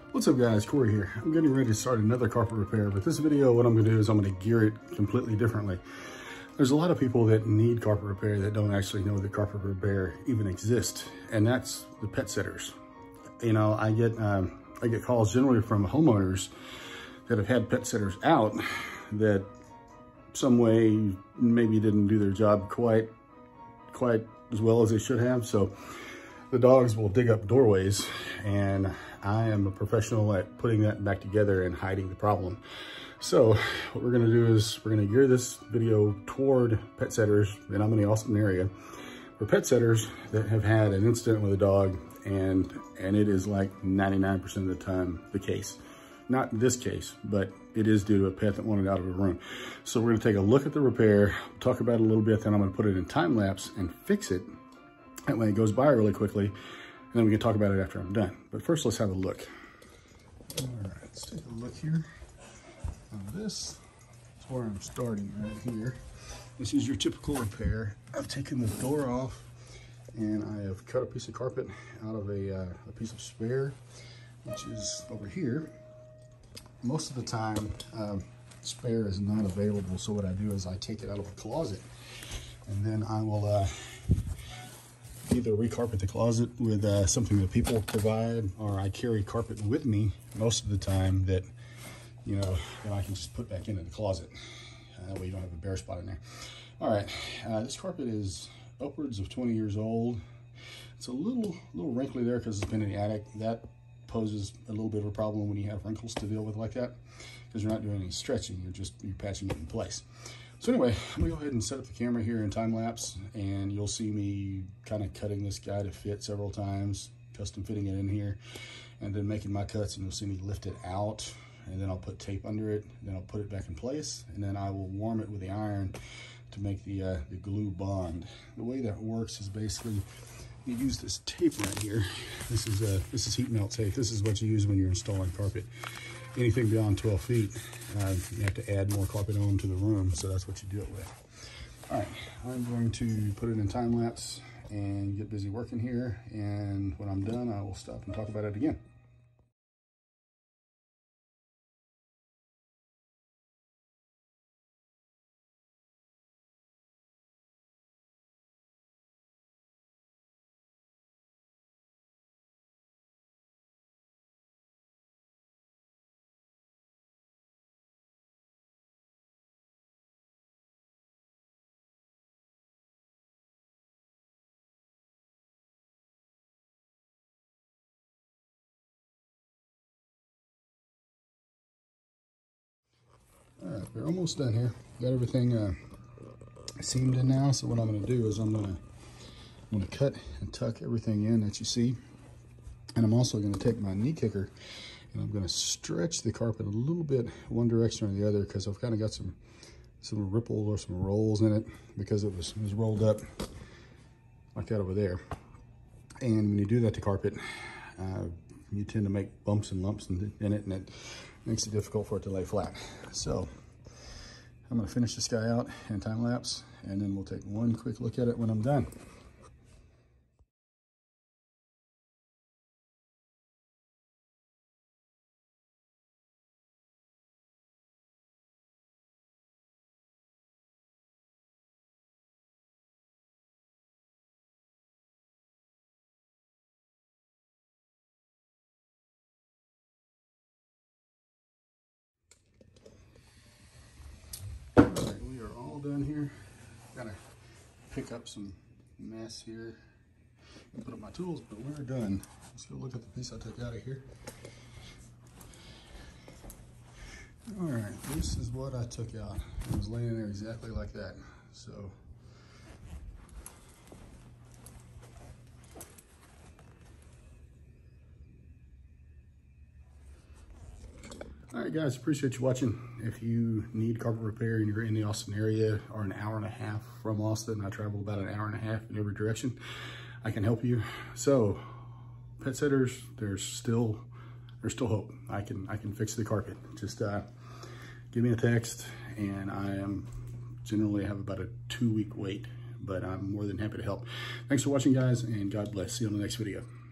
What's up guys, Corey here. I'm getting ready to start another carpet repair, but this video, what I'm gonna do is I'm gonna gear it completely differently. There's a lot of people that need carpet repair that don't actually know that carpet repair even exists, and that's the pet sitters. You know, I get calls generally from homeowners that have had pet sitters out that some way maybe didn't do their job quite as well as they should have. So the dogs will dig up doorways, and I am a professional at putting that back together and hiding the problem. So what we're gonna do is we're gonna gear this video toward pet sitters, and I'm in the Austin area, for pet sitters that have had an incident with a dog, and it is like 99% of the time the case. Not this case, but it is due to a pet that wanted out of a room. So we're gonna take a look at the repair, talk about it a little bit, then I'm gonna put it in time lapse and fix it. That way it goes by really quickly, and then we can talk about it after I'm done. But first, let's have a look. All right, let's take a look here. This is where I'm starting right here. This is your typical repair. I've taken the door off, and I have cut a piece of carpet out of a piece of spare, which is over here. Most of the time, spare is not available, so what I do is I take it out of a closet, and then I will either recarpet the closet with something that people provide, or I carry carpet with me most of the time that, you know, that I can just put back into the closet. That way you don't have a bare spot in there. All right, this carpet is upwards of 20 years old. It's a little wrinkly there because it's been in the attic. That poses a little bit of a problem when you have wrinkles to deal with like that, because you're not doing any stretching, you're patching it in place. So anyway, I'm gonna go ahead and set up the camera here in time lapse, and you'll see me kind of cutting this guy to fit several times, custom fitting it in here, and then making my cuts, and you'll see me lift it out, and then I'll put tape under it, then I'll put it back in place, and then I will warm it with the iron to make the glue bond. The way that works is basically you use this tape right here. This is heat melt tape. This is what you use when you're installing carpet. Anything beyond 12 feet, you have to add more carpet on to the room, so that's what you do it with. All right, I'm going to put it in time lapse and get busy working here, and when I'm done, I will stop and talk about it again. All right, we're almost done here. Got everything seamed in now. So what I'm going to do is I'm going to cut and tuck everything in that you see, and I'm also going to take my knee kicker and I'm going to stretch the carpet a little bit one direction or the other, because I've kind of got some ripple or some rolls in it because it was rolled up like that over there. And when you do that to carpet, you tend to make bumps and lumps in it, and it makes it difficult for it to lay flat. So I'm gonna finish this guy out in time lapse, and then we'll take one quick look at it when I'm done. We are all done here. Gotta pick up some mess here and put up my tools, but we're done. Let's go look at the piece I took out of here. All right, this is what I took out. It was laying there exactly like that. So all right guys, appreciate you watching. If you need carpet repair and you're in the Austin area, or an hour and a half from Austin, I travel about an hour and a half in every direction, I can help you. So pet sitters, there's still hope. I can fix the carpet. Just give me a text, and I generally have about a 2-week wait, but I'm more than happy to help. Thanks for watching guys, and God bless. See you on the next video.